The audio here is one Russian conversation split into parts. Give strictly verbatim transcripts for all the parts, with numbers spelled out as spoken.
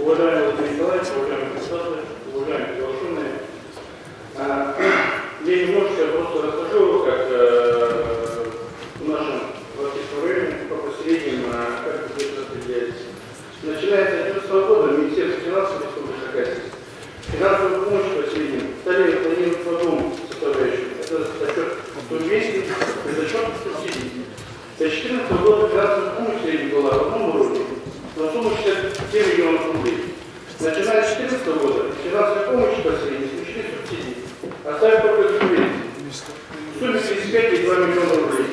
Уважаемый Владимир Николаевич, уважаемые депутаты, уважаемые приглашенные. Я немножко просто расскажу, как э, в нашем Балтийском районе по поселениям, как это распределяется. Начиная с две тысячи одиннадцатого года Министерство финансов Республики Хакасия финансовую помощь поселениям стали планировать по двум составляющим. Это за счет субвенций и за счет субсидий. С две тысячи четырнадцатого года финансовая помощь в среднем была в одном уровне, на сумму шестьдесят семь миллионов рублей. Начиная с две тысячи четырнадцатого года финансовая помощь поселениям исключили субсидии, оставив только субвенции. В сумме тридцать пять и два миллиона рублей.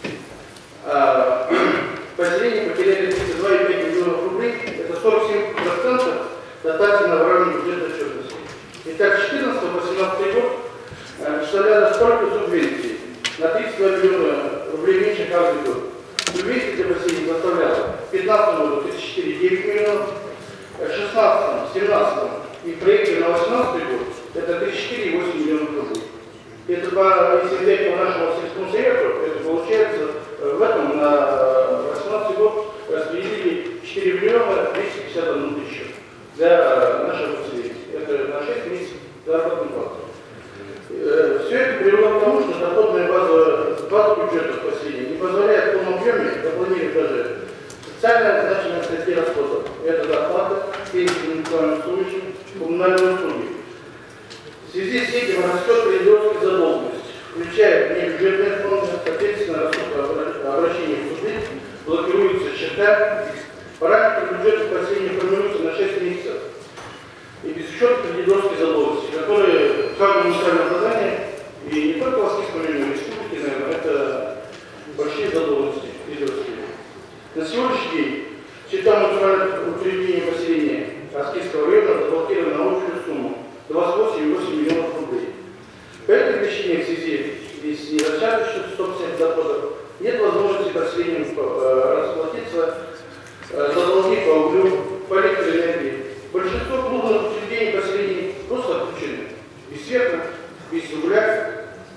А, поселения потеряли тридцать два и пять миллионов рублей, это сорок семь процентов дотации на уровне бюджетной отчетности. Итак, с две тысячи четырнадцатого по две тысячи семнадцатый год представляли столько субвенций на тридцать два миллиона рублей меньше каждый год. Субвенции для поселений составляло в две тысячи пятнадцатом году тридцать четыре и девять миллионов, в две тысячи шестнадцатом, две тысячи семнадцатом и в проекте на две тысячи восемнадцатый год это тридцать четыре и восемь миллионов рублей. Это по, если взять по нашему сельскому совету, это получается в этом на две тысячи восемнадцатый год распределили четыре миллиона двести пятьдесят одну тысячу для нашего поселения. Это на шесть месяцев заработной платы. Все это привело к тому, что доходная база, база бюджета поселения не позволяет в полном объеме запланировать даже социально значимые статьи расходов. Это зарплата, пенсии муниципальным служащим, коммунальные услуги. В связи с этим растет кредиторская задолженность, включая внебюджетные фонды, соответственно, растут обращения в суды, блокируются счета. Параметры бюджета поселения формируются на шесть месяцев. И без учета кредиторской задолженности, которые в каждом муниципальном образовании, и не только в Балтийском районе, но и в республике, наверное, это большие задолженности кредиторские. На сегодняшний день счета муниципальных учреждений поселения Аскизского района заблокированы на общую сумму двадцать восемь и восемь миллионов рублей. По этой причине в связи с недостаточностью собственных доходов нет возможности поселениям расплатиться за долги по углю, по электроэнергии. Большинство клубных учреждений поселений просто отключены. Без света, без угля,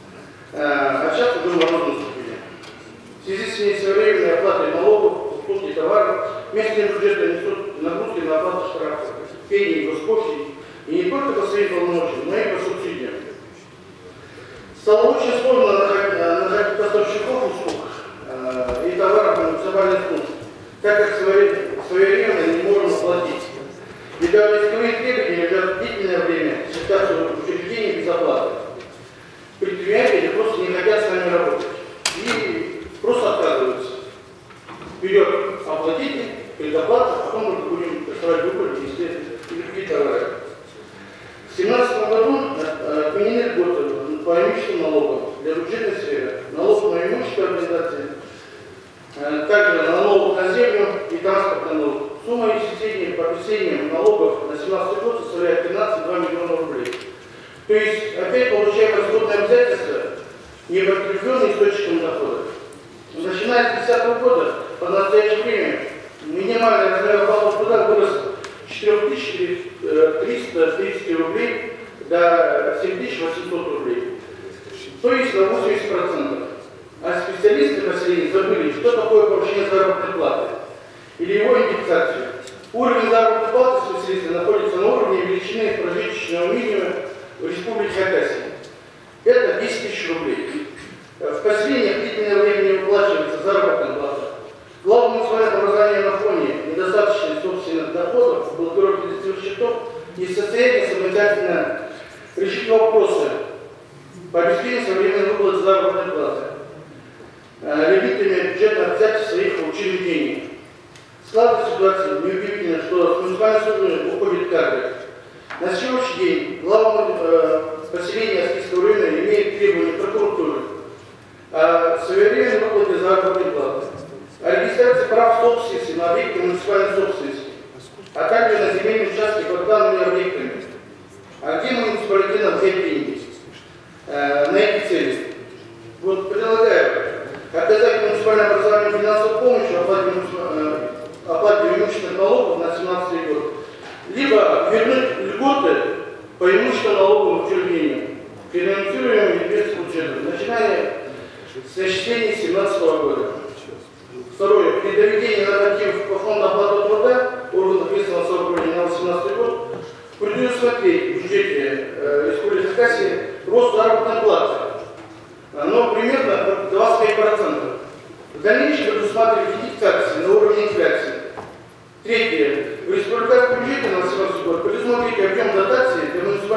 а сейчас уже морозно наступили. В связи с несвоевременной оплатой налогов, уступки товаров, местные бюджеты несут нагрузки на оплату штрафов, пений, госпошлин, и не только по своим полномочиям, но и по субсидиям. Стало очень сложно нажать поставщиков услуг э, и товаров на муниципальных служб, так как своевременно не можем оплатить. И даже исковые требования лежат длительное время ситуацию учреждений без оплаты. Предприятия просто не хотят с нами работать и просто отказываются. Вперед оплатите, предоплата, а потом мы будем доставать выбор, если или какие товары. В две тысячи семнадцатом году отменены льготы по имущественным налогам для бюджетной сферы, налог на имущество организации, также на налог на землю и транспортный налог. Сумма исчисления по причислениям налогов на две тысячи семнадцатый год составляет пятнадцать и два миллиона рублей. То есть опять получаем расходные обязательства, не подкрепленные источником дохода. Начиная с две тысячи десятого года по настоящее время минимальный размер оплаты труда вырос с четырёх тысяч триста тридцать рублей до семь тысяч восемьсот рублей. То есть на восемьдесят процентов. А специалисты поселения забыли, что такое повышение заработной платы или его индексацию. Уровень заработной платы специалиста находится на уровне величины прожиточного минимума в Республике Хакасия. Это десять тысяч рублей. В поселениях длительное время не выплачивается заработная плата. Главное муниципальное образование на фоне недостаточных собственных доходов, блокировки лицевых счетов и состояние самостоятельно решить вопросы по обеспечению современной выплаты заработной платы лимитами бюджетных обязательств своих учреждений. Складывается ситуация неудивительно, что с муниципальной службы уходит кадры. На сегодняшний день главное э, поселение Аскизского района имеет требования прокуратуры о своевременной выплате заработной платы, о регистрации прав собственности на объекты муниципальной собственности, а также на земельные участки под данными объектами. А где муниципалитетам взять деньги э, на эти цели? Вот предлагаю оказать муниципальное образование финансовую помощь в оплате, э, оплате имущественных налогов на две тысячи семнадцатый год, либо вернуть льготы по имущественному налоговому учреждению, финансируемым без бюджета, начиная с начисления две тысячи семнадцатого года. Второе. При доведении нормативов по фонду оплаты труда органов местного самоуправления на две тысячи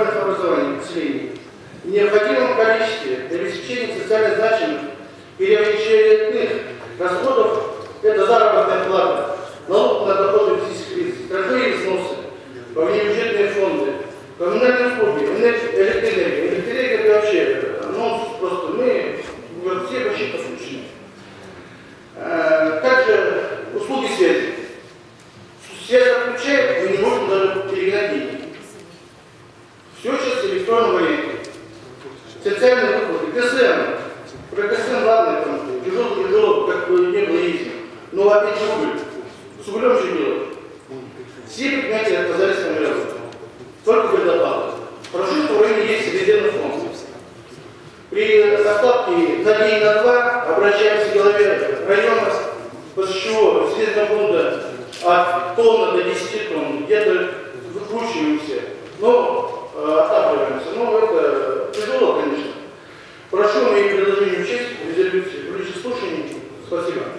муниципальных образований населения в необходимом количестве для обеспечения социально значимых периодических расходов это заработная плата, налог на доходы физических лиц, страховые взносы, по внебюджетные фонды, коммунальные услуги, электроэнергия. Электроэнергия это вообще нонсенс, просто мы все вообще послушны. Также услуги связи. Связь отключает, мы не можем даже перегнать деньги. Все сейчас в электронном варианте. Социальные выплаты, КСМ. Про КСМ, ладно, там, тяжело-тяжело, как бы не было ездить. Но опять же уголь. С углем же делать. Все предприятия отказались от миллиона. Только предоплата. Хорошо, что в районе есть резервный фонд. При остатке на день, на два обращаемся к главе района, после чего резервного фонда от тонны до десяти тонн где-то выкручиваемся, но э, отапливаемся. Но это тяжело, конечно. Прошу мои предложения учесть в резолюции. В слушании. Спасибо.